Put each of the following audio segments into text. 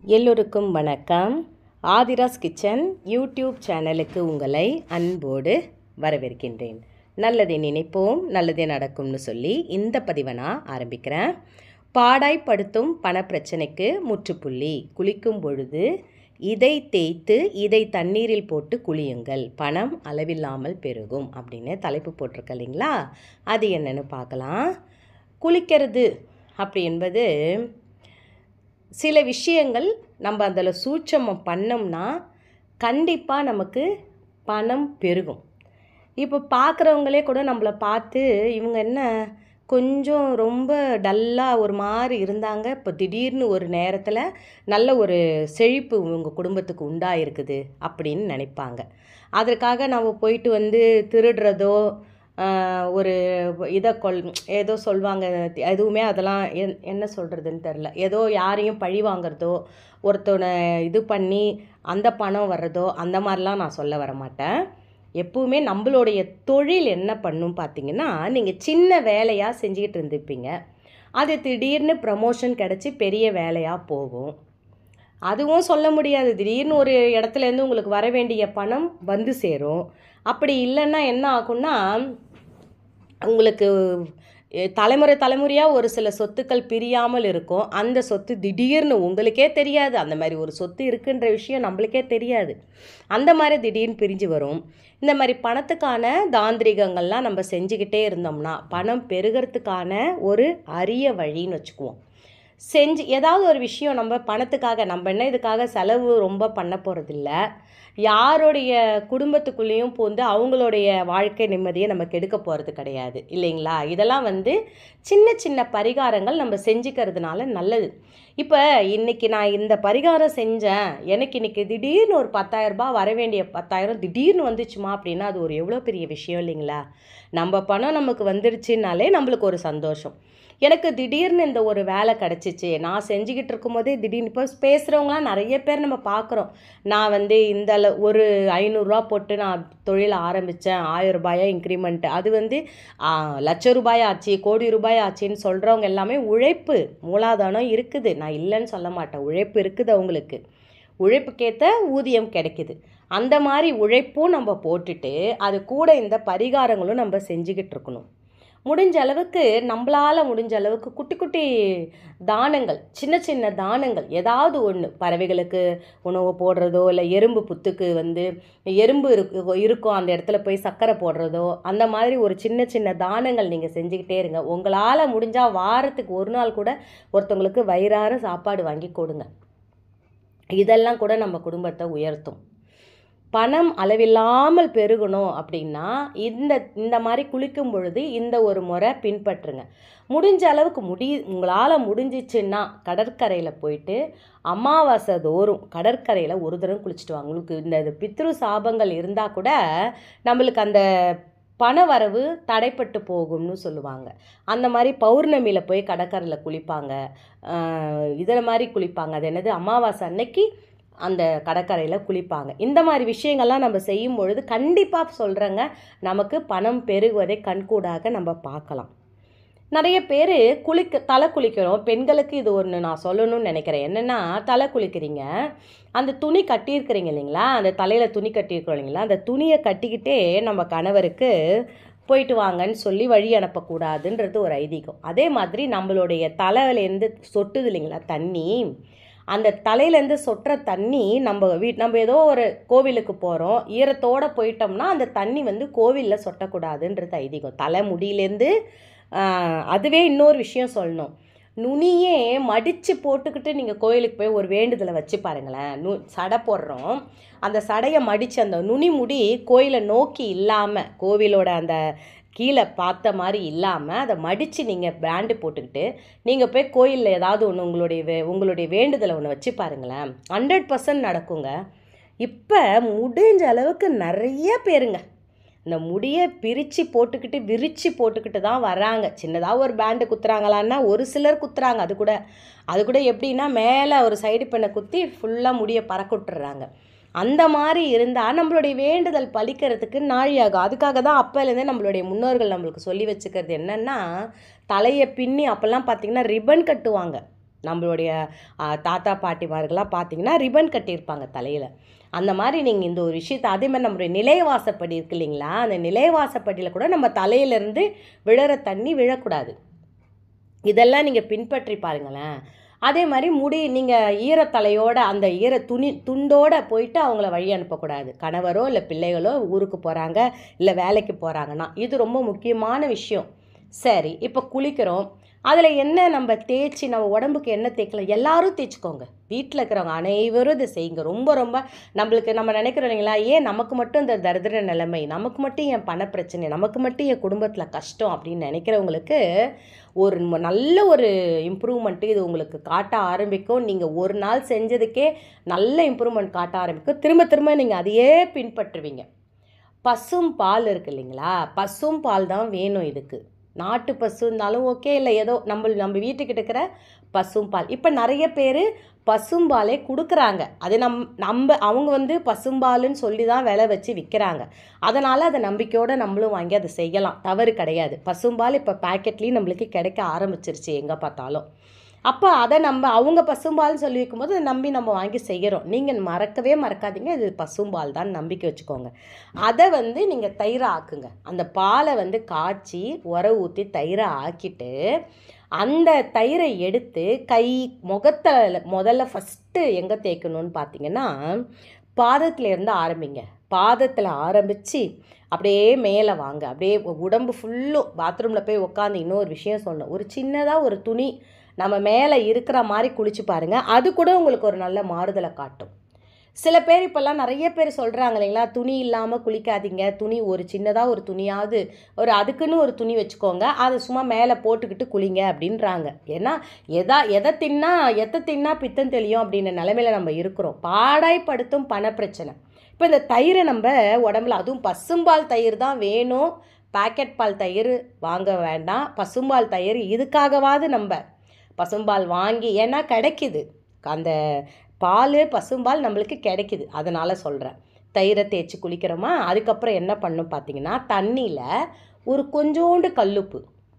எல்லோருக்கும் வணக்கம். Aadhira's kitchen YouTube சேனலுக்கு உங்களை அன்போடு வரவேற்கின்றேன். நல்லதை நினைப்போம், நல்லதே நடக்கும்னு சொல்லி இந்த பதிவை நான் ஆரம்பிக்கிறேன். பாடாய்ப்படுத்தும் பணப்பிரச்சனைக்கு முற்றுப்புள்ளி. குளிக்கும் பொழுது இதை தேய்த்து இதை தண்ணீரில் போட்டு குளியுங்கள், பணம் அளவில்லாமல் பெருகும் அப்படின்னு தலைப்பு போட்டிருக்க இல்லைங்களா? அது என்னன்னு பார்க்கலாம். குளிக்கிறது அப்படி என்பது சில விஷயங்கள் நம்ம அதில் சூட்சமம் பண்ணோம்னா கண்டிப்பாக நமக்கு பணம் பெருகும். இப்போ பார்க்குறவங்களே கூட நம்மளை பார்த்து இவங்க என்ன கொஞ்சம் ரொம்ப டல்லாக ஒரு மாதிரி இருந்தாங்க, இப்போ திடீர்னு ஒரு நேரத்தில் நல்ல ஒரு செழிப்பு உங்கள் குடும்பத்துக்கு உண்டாயிருக்குது அப்படின்னு நினைப்பாங்க. அதற்காக நம்ம போயிட்டு திருடுறதோ ஒரு இதை ஏதோ சொல்லுவாங்க, எதுவுமே அதெல்லாம் என்ன சொல்கிறதுன்னு தெரில, ஏதோ யாரையும் பழி வாங்கிறதோ ஒருத்தனை இது பண்ணி அந்த பணம் வர்றதோ அந்த மாதிரிலாம் நான் சொல்ல வர மாட்டேன். எப்பவுமே நம்மளுடைய தொழில் என்ன பண்ணும் பார்த்திங்கன்னா, நீங்கள் சின்ன வேலையாக செஞ்சுக்கிட்டு இருந்துப்பீங்க, அது திடீர்னு ப்ரமோஷன் கிடச்சி பெரிய வேலையாக போகும். அதுவும் சொல்ல முடியாது, திடீர்னு ஒரு இடத்துலேருந்து உங்களுக்கு வர வேண்டிய பணம் வந்து சேரும். அப்படி இல்லைன்னா என்ன ஆகும்னா, உங்களுக்கு தலைமுறையாக ஒரு சில சொத்துக்கள் பிரியாமல் இருக்கும். அந்த சொத்து திடீர்னு உங்களுக்கே தெரியாது, அந்த மாதிரி ஒரு சொத்து இருக்குன்ற விஷயம் நம்மளுக்கே தெரியாது, அந்த மாதிரி திடீர்னு பிரிஞ்சு வரும். இந்த மாதிரி பணத்துக்கான தாந்திரிகங்கள்லாம் நம்ம செஞ்சுக்கிட்டே இருந்தோம்னா பணம் பெருகிறதுக்கான ஒரு அரிய வழின்னு வச்சுக்குவோம். ஏதாவது ஒரு விஷயம் நம்ம பணத்துக்காக, நம்ம என்ன இதுக்காக செலவு ரொம்ப பண்ண போகிறதில்ல, யாருடைய குடும்பத்துக்குள்ளேயும் அவங்களுடைய வாழ்க்கை நிம்மதியை நம்ம கெடுக்க போகிறது கிடையாது இல்லைங்களா? இதெல்லாம் சின்ன சின்ன பரிகாரங்கள் நம்ம செஞ்சுக்கிறதுனால நல்லது. இப்போ இன்றைக்கி நான் இந்த பரிகாரம் செஞ்சேன், எனக்கு இன்றைக்கி திடீர்னு ஒரு 10,000 ரூபாய் வர வேண்டிய 10,000 திடீர்னு வந்துச்சுமா அப்படின்னா அது ஒரு எவ்வளோ பெரிய விஷயம் இல்லைங்களா? நம்ம பணம் நமக்கு வந்துடுச்சுனாலே நம்மளுக்கு ஒரு சந்தோஷம். எனக்கு திடீர்னு இந்த ஒரு வேலை கிடச்சிச்சு, நான் செஞ்சுக்கிட்டு இருக்கும்போதே திடீர்னு இப்போ பேசுகிறவங்களாம் நிறைய பேர் நம்ம பார்க்குறோம். நான் இந்த ஒரு 500 ரூபா போட்டு நான் தொழில் ஆரம்பித்தேன், 1000 ரூபாயா இன்க்ரிமெண்ட், அது லட்ச ரூபாய் ஆச்சு, கோடி ரூபாய் ஆச்சுன்னு சொல்கிறவங்க எல்லாமே உழைப்பு மூலாதாரம் இருக்குது, நான் இல்லைன்னு சொல்ல மாட்டேன். உழைப்பு இருக்குது, அவங்களுக்கு உழைப்புக்கேற்ற ஊதியம் கிடைக்குது. அந்த மாதிரி உழைப்பும் நம்ம போட்டுட்டு அது கூட இந்த பரிகாரங்களும் நம்ம செஞ்சுக்கிட்டு இருக்கணும். முடிஞ்ச அளவுக்கு நம்மளால் முடிஞ்ச அளவுக்கு குட்டி குட்டி தானங்கள், சின்ன சின்ன தானங்கள், ஏதாவது ஒன்று, பறவைகளுக்கு உணவு போடுறதோ, இல்லை எறும்பு புத்துக்கு எறும்பு இருக்கும் அந்த இடத்துல போய் சர்க்கரை போடுறதோ, அந்த மாதிரி ஒரு சின்ன சின்ன தானங்கள் நீங்கள் செஞ்சுக்கிட்டே இருங்க. உங்களால் முடிஞ்சால் வாரத்துக்கு ஒரு நாள் கூட ஒருத்தவங்களுக்கு வயிறார சாப்பாடு வாங்கி கொடுங்க. இதெல்லாம் கூட நம்ம குடும்பத்தை உயர்த்தும். பணம் அளவில்லாமல் பெருகணும் அப்படின்னா இந்த மாதிரி குளிக்கும் பொழுது இந்த ஒரு முறை பின்பற்றுங்க. முடிஞ்ச அளவுக்கு உங்களால் முடிஞ்சிச்சுன்னா கடற்கரையில் போயிட்டு அமாவாசை தோறும் கடற்கரையில் ஒரு தடவை குளிச்சுட்டு வாங்க. உங்களுக்கு இந்த பித்ரு சாபங்கள் இருந்தால் கூட நம்மளுக்கு அந்த பண வரவு தடைப்பட்டு போகும்னு சொல்லுவாங்க. அந்த மாதிரி பௌர்ணமியில் போய் கடற்கரையில் குளிப்பாங்க, இதில் மாதிரி குளிப்பாங்க. அது என்னது, அமாவாசை அன்னைக்கு அந்த கடற்கரையில் குளிப்பாங்க. இந்த மாதிரி விஷயங்கள்லாம் நம்ம செய்யும் பொழுது கண்டிப்பாக சொல்கிறேங்க, நமக்கு பணம் பெருகுவதை கண்கூடாக நம்ம பார்க்கலாம். நிறைய பேர் தலை குளிக்கிறோம். பெண்களுக்கு இது ஒன்று நான் சொல்லணும்னு நினைக்கிறேன். என்னென்னா, தலை குளிக்கிறீங்க, அந்த துணி கட்டியிருக்கிறீங்க இல்லைங்களா, அந்த தலையில் துணி கட்டியிருக்கிறோம் இல்லைங்களா, அந்த துணியை கட்டிக்கிட்டே நம்ம கணவருக்கு போயிட்டு வாங்கன்னு சொல்லி வழி அனுப்பக்கூடாதுன்றது ஒரு ஐதீகம். அதே மாதிரி நம்மளுடைய தலையிலேருந்து சொட்டுது இல்லைங்களா தண்ணி, அந்த தலையிலேருந்து சொட்டுற தண்ணி நம்ம ஏதோ ஒரு கோவிலுக்கு போகிறோம், ஈரத்தோடு போயிட்டோம்னா அந்த தண்ணி கோவிலில் சொட்டக்கூடாதுன்றது ஐதீகம். தலை முடியிலேருந்து. அதுவே இன்னொரு விஷயம் சொல்லணும், நுனியே மடித்து போட்டுக்கிட்டு நீங்கள் கோயிலுக்கு போய் ஒரு வேண்டுதலை வச்சு பாருங்களேன். சடை போடுறோம், அந்த சடையை மடித்து அந்த நுனி முடி கோயிலை நோக்கி இல்லாமல், கோவிலோட அந்த கீழே பார்த்த மாதிரி இல்லாமல் அதை மடித்து நீங்கள் பேண்டு போட்டுக்கிட்டு நீங்கள் போய் கோயிலில் ஏதாவது ஒன்று உங்களுடைய வேண்டுதலை ஒன்று வச்சு பாருங்களேன், 100% நடக்குங்க. இப்போ முடிஞ்ச அளவுக்கு நிறைய பேருங்க இந்த முடியை பிரித்து போட்டுக்கிட்டு விரித்து போட்டுக்கிட்டு தான் வராங்க. சின்னதாக ஒரு பேண்டு குத்துறாங்களான்னா ஒரு சிலர் குத்துறாங்க, அது கூட எப்படின்னா மேலே ஒரு சைடு பெண்ணை குத்தி ஃபுல்லாக முடியை பறக்க விட்டுறாங்க. அந்த மாதிரி இருந்தால் நம்மளுடைய வேண்டுதல் பலிக்கிறதுக்கு நாழியாகும். அதுக்காக தான் அப்போலேருந்தே நம்மளுடைய முன்னோர்கள் நம்மளுக்கு சொல்லி வச்சுக்கிறது என்னென்னா, தலையை பின்னி அப்போல்லாம் பார்த்திங்கன்னா ரிப்பன் கட்டுவாங்க. நம்மளுடைய தாத்தா பாட்டிமார்கள்லாம் பார்த்தீங்கன்னா ரிப்பன் கட்டியிருப்பாங்க தலையில். அந்த மாதிரி நீங்கள் இந்த ஒரு விஷயத்தை, அதே மாதிரி நம்மளுடைய நிலைவாசப்படி இருக்கு இல்லைங்களா, அந்த நிலைவாசப்படியில் கூட நம்ம தலையிலேருந்து விழுற தண்ணி விழக்கூடாது. இதெல்லாம் நீங்கள் பின்பற்றி பாருங்களேன். அதே மாதிரி முடி நீங்கள் ஈரத்தலையோட அந்த துண்டோடு போயிட்டு அவங்கள வழி அனுப்பக்கூடாது. கணவரோ இல்லை பிள்ளைகளோ ஊருக்கு போகிறாங்க, இல்லை வேலைக்கு போகிறாங்கன்னா, இது ரொம்ப முக்கியமான விஷயம். சரி, இப்போ குளிக்கிறோம். அதில் என்ன நம்ம தேய்ச்சி நம்ம உடம்புக்கு என்ன தேய்க்கலாம், எல்லாரும் தேய்ச்சிக்கோங்க. வீட்டில் இருக்கிறவங்க அனைவரும் இதை செய்யுங்க. ரொம்ப ரொம்ப நம்மளுக்கு நம்ம நினைக்கிறோம் இல்லைங்களா, ஏன் நமக்கு மட்டும் இந்த தரித்திர நிலைமை, நமக்கு மட்டும் என் பண பிரச்சனை, நமக்கு மட்டும் என் குடும்பத்தில் கஷ்டம் அப்படின்னு நினைக்கிறவங்களுக்கு ஒரு நல்ல ஒரு இம்ப்ரூவ்மெண்ட்டு இது உங்களுக்கு காட்ட ஆரம்பிக்கும். நீங்கள் ஒரு நாள் செஞ்சதுக்கே நல்ல இம்ப்ரூவ்மெண்ட் காட்ட ஆரம்பிக்கும். திரும்ப திரும்ப நீங்கள் அதையே பின்பற்றுவீங்க. பசும் பால் இருக்குது இல்லைங்களா, பசும் பால் தான் வேணும் இதுக்கு. நாட்டு பசு இருந்தாலும் ஓகே, இல்லை ஏதோ நம்ம வீட்டுக்கிட்ட இருக்கிற பசும்பால். இப்போ நிறைய பேர் பசும்பாலே கொடுக்குறாங்க. அது அவங்க பசும்பாலுன்னு சொல்லி தான் விலை வச்சு விற்கிறாங்க. அதனால் அதை நம்பிக்கையோடு நம்மளும் வாங்கி அதை செய்யலாம், தவறு கிடையாது. பசும்பால் இப்போ பேக்கெட்லேயும் நம்மளுக்கு கிடைக்க ஆரம்பிச்சிருச்சு எங்கே பார்த்தாலும். அப்போ அதை அவங்க பசும்பால்னு சொல்லி வைக்கும்போது அதை நம்பி நம்ம வாங்கி செய்கிறோம். நீங்கள் மறக்கவே மறக்காதீங்க, இது பசும்பால் தான் நம்பிக்கை வச்சுக்கோங்க. அதை நீங்கள் தயிரை ஆக்குங்க. அந்த பாலை காய்ச்சி உர ஊற்றி தயிரை ஆக்கிட்டு அந்த தயிரை எடுத்து முகத்தில் முதல்ல ஃபஸ்ட்டு எங்கே தேய்க்கணும்னு பார்த்தீங்கன்னா, பாதத்துலேருந்து ஆரம்பிங்க. பாதத்தில் ஆரம்பித்து அப்படியே மேலே வாங்க. அப்படியே உடம்பு ஃபுல்லும் பாத்ரூமில் போய் உட்காந்து இன்னொரு விஷயம் சொன்னோம், ஒரு சின்னதாக ஒரு துணி நம்ம மேலே இருக்கிற மாதிரி குளிச்சு பாருங்கள். அது கூட உங்களுக்கு ஒரு நல்ல மாறுதலை காட்டும். சில பேர் இப்போல்லாம் நிறைய பேர் சொல்கிறாங்க இல்லைங்களா, துணி இல்லாமல் குளிக்காதீங்க, துணி ஒரு சின்னதாக ஒரு துணியாவது அதுக்குன்னு ஒரு துணி வச்சுக்கோங்க, அதை சும்மா மேலே போட்டுக்கிட்டு குளிங்க அப்படின்றாங்க. ஏன்னா எதை தின்னா பித்தம் தெளியும் அப்படின்ற நிலைமையில் நம்ம இருக்கிறோம். பாடாய்ப்படுத்தும் பண பிரச்சனை. இப்போ இந்த தயிரை நம்ம உடம்புல, அதுவும் பசும்பால் தயிர் தான் வேணும், பேக்கெட் பால் தயிர் வாங்க வேண்டாம். பசும்பால் தயிர் இதுக்காகவாது நம்ம பசும்பால் வாங்கி, ஏன்னா கிடைக்கிது, அந்த பால் பசும்பால் நம்மளுக்கு கிடைக்கிது, அதனால் சொல்கிறேன். தயிரை தேய்ச்சி குளிக்கிறோமா, அதுக்கப்புறம் என்ன பண்ணணும் பார்த்தீங்கன்னா, தண்ணியில் ஒரு கொஞ்சோண்டு கல்லுப்பு.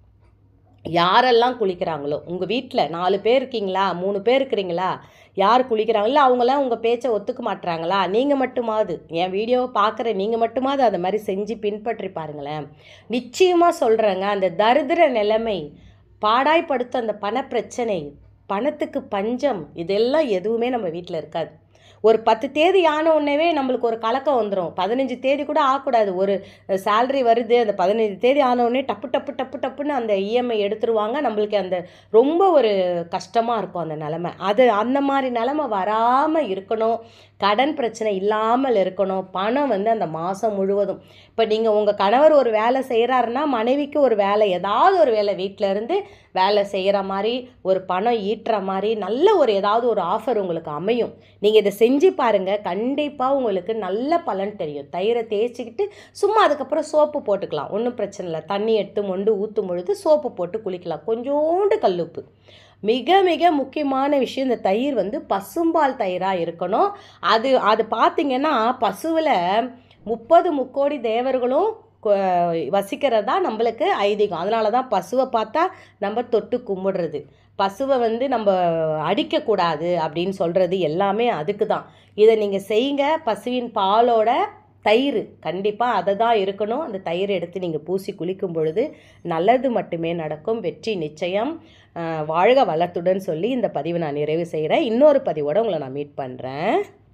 யாரெல்லாம் குளிக்கிறாங்களோ உங்கள் வீட்டில் 4 பேர் இருக்கீங்களா, 3 பேர் இருக்கிறீங்களா, யார் குளிக்கிறாங்களோ அவங்களாம் உங்கள் பேச்சை ஒத்துக்க மாட்டுறாங்களா, நீங்கள் மட்டுமாவது என் வீடியோவை பார்க்குற நீங்கள் மட்டுமாவது அதை மாதிரி செஞ்சு பின்பற்றி பாருங்களேன். நிச்சயமாக சொல்கிறேங்க, அந்த தரித்திர நிலைமை, பாடாய்ப்படுத்த அந்த பண பிரச்சனை, பணத்துக்கு பஞ்சம், இதெல்லாம் எதுவுமே நம்ம வீட்டில் இருக்காது. ஒரு 10 தேதி ஆன உடனே நம்மளுக்கு ஒரு கலக்கம் வந்துடும். 15 தேதி கூட ஆகக்கூடாது. ஒரு சேலரி வருது, அந்த 15 தேதி ஆன உடனே டப்புன்னு அந்த இஎம்ஐ எடுத்துருவாங்க. நம்மளுக்கு அந்த ரொம்ப ஒரு கஷ்டமாக இருக்கும் அந்த நிலமை. அந்த மாதிரி நிலமை வராமல் இருக்கணும், கடன் பிரச்சனை இல்லாமல் இருக்கணும். பணம் அந்த மாதம் முழுவதும், இப்போ நீங்கள் உங்கள் கணவர் ஒரு வேலை செய்கிறாருன்னா மனைவிக்கு ஒரு வேலை, ஏதாவது ஒரு வேலை வீட்டில் இருந்து வேலை செய்கிற மாதிரி, ஒரு பணம் ஈட்டுற மாதிரி நல்ல ஒரு ஏதாவது ஒரு ஆஃபர் உங்களுக்கு அமையும். நீங்கள் இதை செஞ்சு பாருங்கள், கண்டிப்பாக உங்களுக்கு நல்ல பலன் தெரியும். தயிரை தேய்ச்சிக்கிட்டு சும்மா அதுக்கப்புறம் சோப்பு போட்டுக்கலாம், ஒன்றும் பிரச்சனை இல்லை. தண்ணி எடுத்து மொண்டு ஊற்றும் பொழுது சோப்பு போட்டு குளிக்கலாம், கொஞ்சோண்டு கல்லுப்பு. மிக மிக முக்கியமான விஷயம், இந்த தயிர் பசும்பால் தயிராக இருக்கணும். அது பார்த்திங்கன்னா பசுவில் 30 முக்கோடி தேவர்களும் வசிக்கிறதா நம்மளுக்கு ஐதீகம். அதனால தான் பசுவை பார்த்தா நம்ம தொட்டு கும்பிடுறது. பசுவை நம்ம அடிக்கக்கூடாது அப்படின்னு சொல்கிறது எல்லாமே அதுக்கு தான். இதை நீங்கள் செய்யுங்க. பசுவின் பாலோட தயிர் கண்டிப்பாக அதை தான் இருக்கணும். அந்த தயிர் எடுத்து நீங்கள் பூசி குளிக்கும் பொழுது நல்லது மட்டுமே நடக்கும், வெற்றி நிச்சயம். வாழ்க வளத்துடன் சொல்லி இந்த பதிவை நான் நிறைவு செய்கிறேன். இன்னொரு பதிவோடு உங்களை நான் மீட் பண்ணுறேன்.